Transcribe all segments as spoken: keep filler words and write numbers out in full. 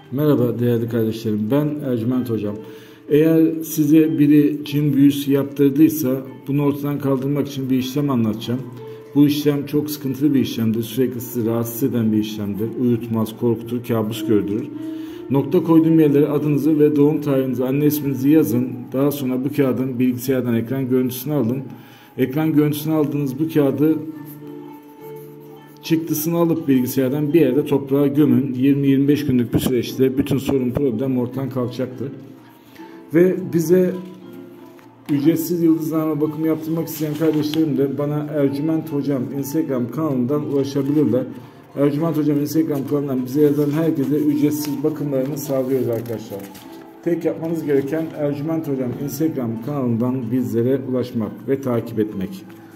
Merhaba değerli kardeşlerim, ben Ercüment Hocam. Eğer size biri cin büyüsü yaptırdıysa bunu ortadan kaldırmak için bir işlem anlatacağım. Bu işlem çok sıkıntılı bir işlemdir. Sürekli sizi rahatsız eden bir işlemdir. Uyutmaz, korkutur, kabus gördürür. Nokta koyduğum yerlere adınızı ve doğum tarihinizi, anne isminizi yazın. Daha sonra bu kağıdın bilgisayardan ekran görüntüsünü alın. Ekran görüntüsünü aldığınız bu kağıdı çıktısını alıp bilgisayardan bir yerde toprağa gömün. yirmi yirmi beş günlük bir süreçte bütün sorun problem ortadan kalkacaktır. Ve bize ücretsiz yıldızlama bakımı yaptırmak isteyen kardeşlerim de bana Ercüment Hocam Instagram kanalından ulaşabilirler. Ercüment Hocam Instagram kanalından bize yazan herkese ücretsiz bakımlarını sağlıyoruz arkadaşlar. Tek yapmanız gereken Ercüment Hocam Instagram kanalından bizlere ulaşmak ve takip etmek.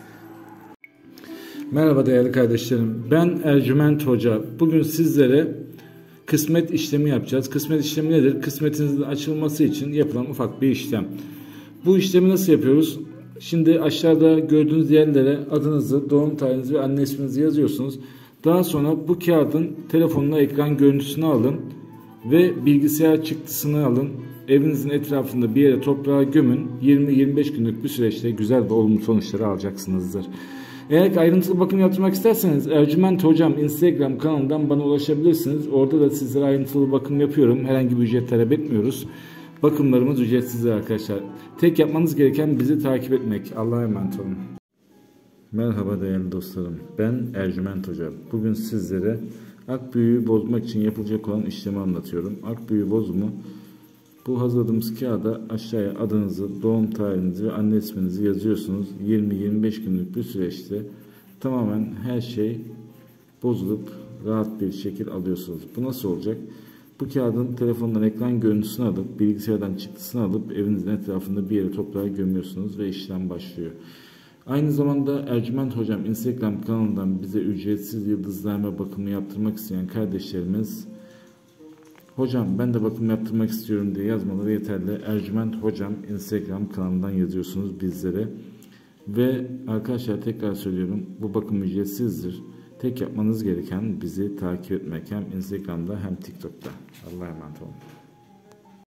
Merhaba değerli kardeşlerim, ben Ercüment Hoca. Bugün sizlere kısmet işlemi yapacağız. Kısmet işlemi nedir? Kısmetinizin açılması için yapılan ufak bir işlem. Bu işlemi nasıl yapıyoruz? Şimdi aşağıda gördüğünüz yerlere adınızı, doğum tarihinizi ve anne isminizi yazıyorsunuz. Daha sonra bu kağıdın telefonuna ekran görüntüsünü alın ve bilgisayar çıktısını alın. Evinizin etrafında bir yere toprağa gömün. yirmi yirmi beş günlük bir süreçte güzel ve olumlu sonuçları alacaksınızdır. Eğer ayrıntılı bakım yaptırmak isterseniz Ercüment Hocam Instagram kanalından bana ulaşabilirsiniz. Orada da sizlere ayrıntılı bakım yapıyorum. Herhangi bir ücret talep etmiyoruz. Bakımlarımız ücretsizdir arkadaşlar. Tek yapmanız gereken bizi takip etmek. Allah'a emanet olun. Merhaba değerli dostlarım. Ben Ercüment Hoca. Bugün sizlere ak büyüğü bozmak için yapılacak olan işlemi anlatıyorum. Ak büyüğü bozumu, bu hazırladığımız kağıda aşağıya adınızı, doğum tarihinizi ve anne isminizi yazıyorsunuz. yirmi yirmi beş günlük bir süreçte tamamen her şey bozulup rahat bir şekil alıyorsunuz. Bu nasıl olacak? Bu kağıdın telefondan ekran görüntüsünü alıp, bilgisayardan çıktısını alıp evinizin etrafında bir yere toprağa gömüyorsunuz ve işlem başlıyor. Aynı zamanda Ercüment Hocam Instagram kanalından bize ücretsiz yıldızlama bakımı yaptırmak isteyen kardeşlerimiz, hocam ben de bakım yaptırmak istiyorum diye yazmaları yeterli. Ercüment Hocam Instagram kanalından yazıyorsunuz bizlere. Ve arkadaşlar tekrar söylüyorum, bu bakım ücretsizdir. Tek yapmanız gereken bizi takip etmek, hem Instagram'da hem TikTok'ta. Allah'a emanet olun.